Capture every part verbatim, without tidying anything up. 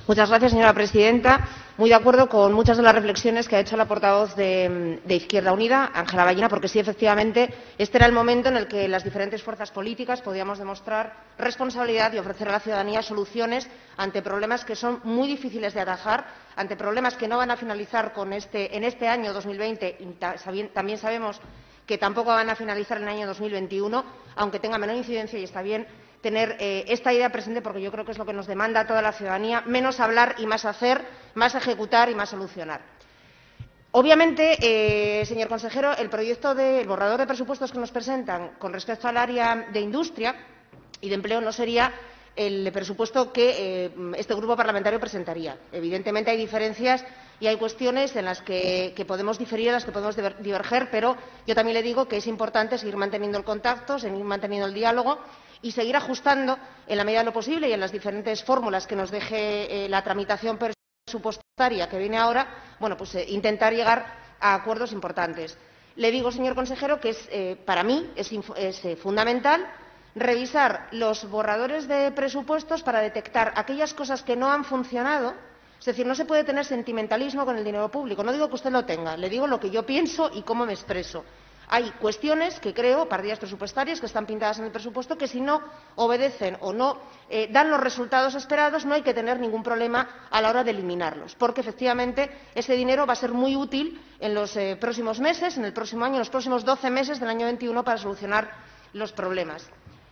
Muchas gracias, señora presidenta. Muy de acuerdo con muchas de las reflexiones que ha hecho la portavoz de, de Izquierda Unida, Ángela Vallina, porque sí, efectivamente, este era el momento en el que las diferentes fuerzas políticas podíamos demostrar responsabilidad y ofrecer a la ciudadanía soluciones ante problemas que son muy difíciles de atajar, ante problemas que no van a finalizar con este, en este año dos mil veinte y también sabemos que tampoco van a finalizar en el año dos mil veintiuno, aunque tenga menor incidencia, y está bien tener eh, esta idea presente porque yo creo que es lo que nos demanda a toda la ciudadanía, menos hablar y más hacer, más ejecutar y más solucionar. Obviamente, eh, señor consejero, el proyecto de el borrador de presupuestos que nos presentan con respecto al área de industria y de empleo no sería el presupuesto que eh, este grupo parlamentario presentaría. Evidentemente hay diferencias y hay cuestiones en las que, que podemos diferir, en las que podemos diverger, pero yo también le digo que es importante seguir manteniendo el contacto, seguir manteniendo el diálogo y seguir ajustando en la medida de lo posible y en las diferentes fórmulas que nos deje eh, la tramitación presupuestaria que viene ahora, bueno, pues eh, intentar llegar a acuerdos importantes. Le digo, señor consejero, que es, eh, para mí es, es eh, fundamental revisar los borradores de presupuestos para detectar aquellas cosas que no han funcionado. Es decir, no se puede tener sentimentalismo con el dinero público. No digo que usted lo tenga, le digo lo que yo pienso y cómo me expreso. Hay cuestiones que creo, partidas presupuestarias, que están pintadas en el presupuesto, que si no obedecen o no eh, dan los resultados esperados, no hay que tener ningún problema a la hora de eliminarlos, porque efectivamente ese dinero va a ser muy útil en los eh, próximos meses, en el próximo año, en los próximos doce meses del año veintiuno para solucionar los problemas.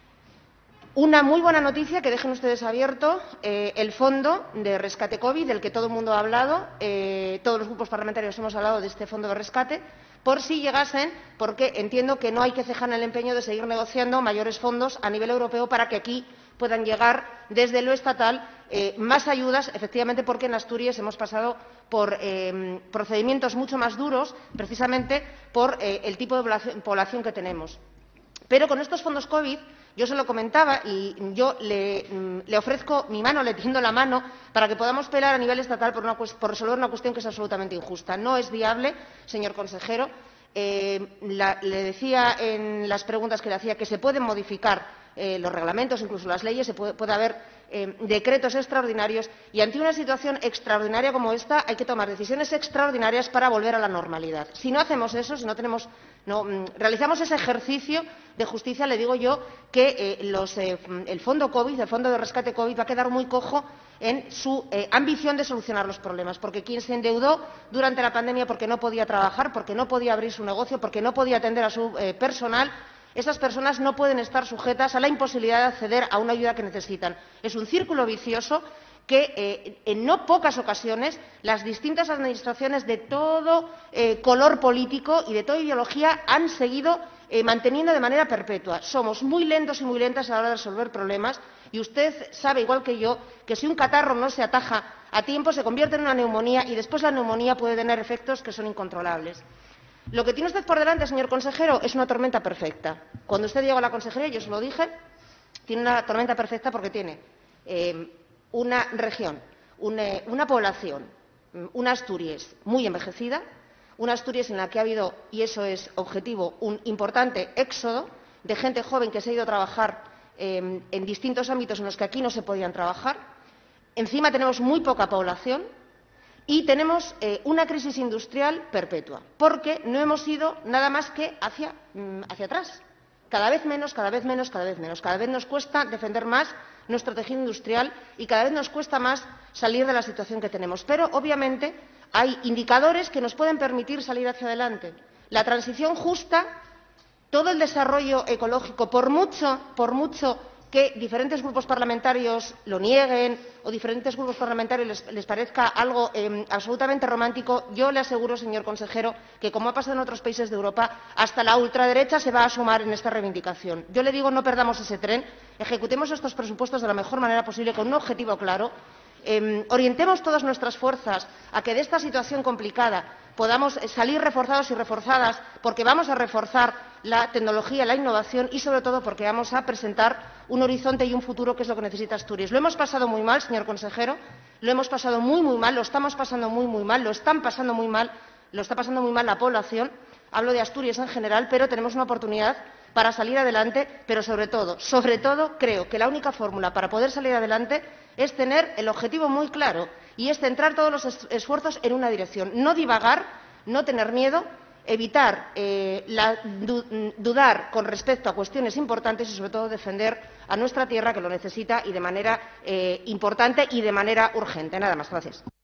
Una muy buena noticia, que dejen ustedes abierto eh, el fondo de rescate COVID, del que todo el mundo ha hablado, eh, todos los grupos parlamentarios hemos hablado de este fondo de rescate, por si llegasen, porque entiendo que no hay que cejar en el empeño de seguir negociando mayores fondos a nivel europeo para que aquí puedan llegar desde lo estatal eh, más ayudas, efectivamente porque en Asturias hemos pasado por eh, procedimientos mucho más duros, precisamente por eh, el tipo de población, población que tenemos. Pero con estos fondos COVID, yo se lo comentaba y yo le, le ofrezco mi mano, le tiendo la mano para que podamos pelear a nivel estatal por, una, por resolver una cuestión que es absolutamente injusta. No es viable, señor consejero. Eh, la, le decía en las preguntas que le hacía que se pueden modificar eh, los reglamentos, incluso las leyes, se puede, puede haber eh, decretos extraordinarios y ante una situación extraordinaria como esta hay que tomar decisiones extraordinarias para volver a la normalidad. Si no hacemos eso, si no tenemos, no, realizamos ese ejercicio de justicia, le digo yo que eh, los, eh, el fondo COVID, el fondo de rescate COVID, va a quedar muy cojo en su eh, ambición de solucionar los problemas, porque quien se endeudó durante la pandemia porque no podía trabajar, porque no podía abrir su negocio, porque no podía atender a su eh, personal, esas personas no pueden estar sujetas a la imposibilidad de acceder a una ayuda que necesitan. Es un círculo vicioso que eh, en no pocas ocasiones las distintas administraciones de todo eh, color político y de toda ideología han seguido eh, manteniendo de manera perpetua. Somos muy lentos y muy lentas a la hora de resolver problemas y usted sabe, igual que yo, que si un catarro no se ataja a tiempo se convierte en una neumonía y después la neumonía puede tener efectos que son incontrolables. Lo que tiene usted por delante, señor consejero, es una tormenta perfecta. Cuando usted llegó a la consejería, yo se lo dije, tiene una tormenta perfecta porque tiene eh, una región, una, una población, una Asturias muy envejecida, una Asturias en la que ha habido, y eso es objetivo, un importante éxodo de gente joven que se ha ido a trabajar eh, en distintos ámbitos en los que aquí no se podían trabajar. Encima tenemos muy poca población y tenemos eh, una crisis industrial perpetua, porque no hemos ido nada más que hacia, mm, hacia atrás. Cada vez menos, cada vez menos, cada vez menos. Cada vez nos cuesta defender más nuestro tejido industrial y cada vez nos cuesta más salir de la situación que tenemos. Pero, obviamente, hay indicadores que nos pueden permitir salir hacia adelante. La transición justa, todo el desarrollo ecológico, por mucho, por mucho que diferentes grupos parlamentarios lo nieguen o diferentes grupos parlamentarios les, les parezca algo eh, absolutamente romántico, yo le aseguro, señor consejero, que, como ha pasado en otros países de Europa, hasta la ultraderecha se va a sumar en esta reivindicación. Yo le digo, no perdamos ese tren, ejecutemos estos presupuestos de la mejor manera posible con un objetivo claro. Eh, orientemos todas nuestras fuerzas a que de esta situación complicada podamos salir reforzados y reforzadas, porque vamos a reforzar la tecnología, la innovación y, sobre todo, porque vamos a presentar un horizonte y un futuro que es lo que necesita Asturias. Lo hemos pasado muy mal, señor consejero, lo hemos pasado muy, muy mal, lo estamos pasando muy, muy mal, lo están pasando muy mal, lo está pasando muy mal la población. Hablo de Asturias en general, pero tenemos una oportunidad para salir adelante, pero sobre todo, sobre todo, creo que la única fórmula para poder salir adelante es tener el objetivo muy claro y es centrar todos los esfuerzos en una dirección, no divagar, no tener miedo, evitar eh, la, du, dudar con respecto a cuestiones importantes y, sobre todo, defender a nuestra tierra, que lo necesita y de manera eh, importante y de manera urgente. Nada más. Gracias.